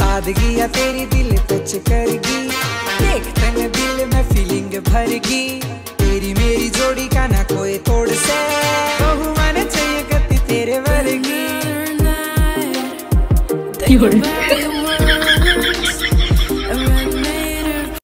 सादगी या तेरी दिल टच करगी, देख तने दिल में फीलिंग भरगी। तेरी मेरी जोड़ी का ना कोई तोड़ से, बहू मैंने चाहिए गति तेरे वर्गी।